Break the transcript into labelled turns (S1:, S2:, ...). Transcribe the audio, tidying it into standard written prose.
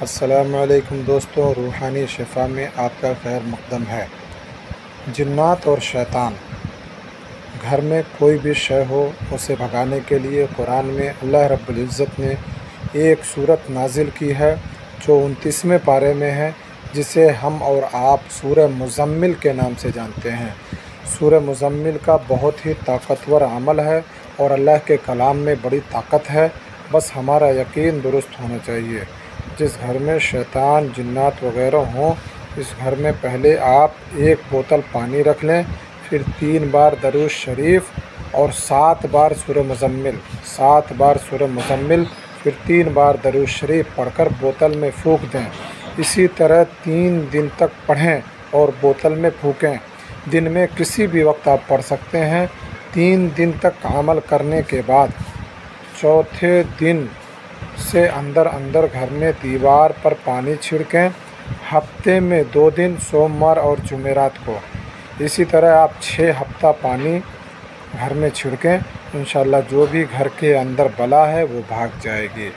S1: السلام علیکم دوستوں، روحانی شفا میں آپ کا خیر مقدم ہے۔ جنات اور شیطان، گھر میں کوئی بھی شے ہو اسے بھگانے کے لیے قرآن میں اللہ رب العزت نے ایک سورت نازل کی ہے جو 29ویں پارے میں ہے، جسے ہم اور آپ سورہ مزمل کے نام سے جانتے ہیں۔ سورہ مزمل کا بہت ہی طاقتور عمل ہے اور اللہ کے کلام میں بڑی طاقت ہے، بس ہمارا یقین درست ہونا چاہیے۔ جس گھر میں شیطان، جنات وغیرہ ہوں، اس گھر میں پہلے آپ ایک بوتل پانی رکھ لیں، پھر 3 بار درود شریف اور 7 بار سورہ مزمل، 7 بار سورہ مزمل، پھر 3 بار درود شریف پڑھ کر بوتل میں پھونک دیں۔ اسی طرح 3 دن تک پڑھیں اور بوتل میں پھونکیں۔ دن میں کسی بھی وقت آپ پڑھ سکتے ہیں۔ 3 دن تک عمل کرنے کے بعد چوتھے دن سے اندر گھر میں دیوار پر پانی چھڑکیں۔ ہفتے میں 2 دن سوموار اور جمعرات کو۔ اسی طرح آپ 6 ہفتہ پانی گھر میں چھڑکیں، انشاءاللہ جو بھی گھر کے اندر بلا ہے وہ بھاگ جائے گی۔